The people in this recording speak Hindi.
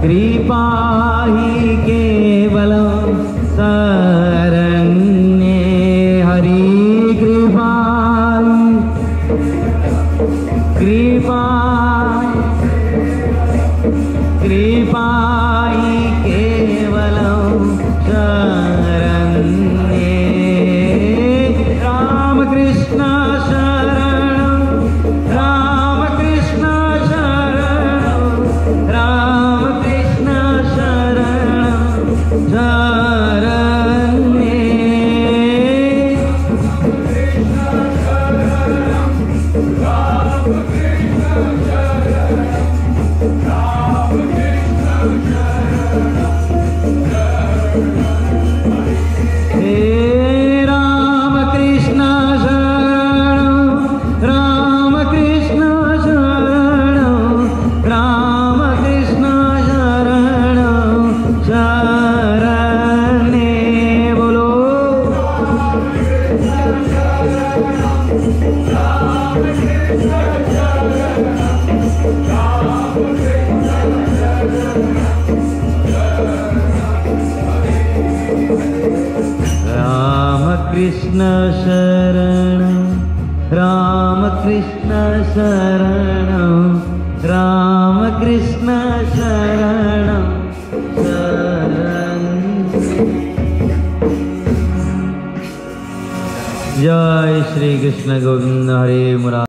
कृपा ही केवलं शरण्ये हरि कृपा कृपा कृपा ही केवलं शरण्ये रामकृष्ण शरणं रामकृष्ण शरणं रामकृष्ण शरणं शरण्ये कृष्ण शरणं रामकृष्ण शरणं रामकृष्ण शरणं जय श्री कृष्ण गोविंद हरे मुरारी।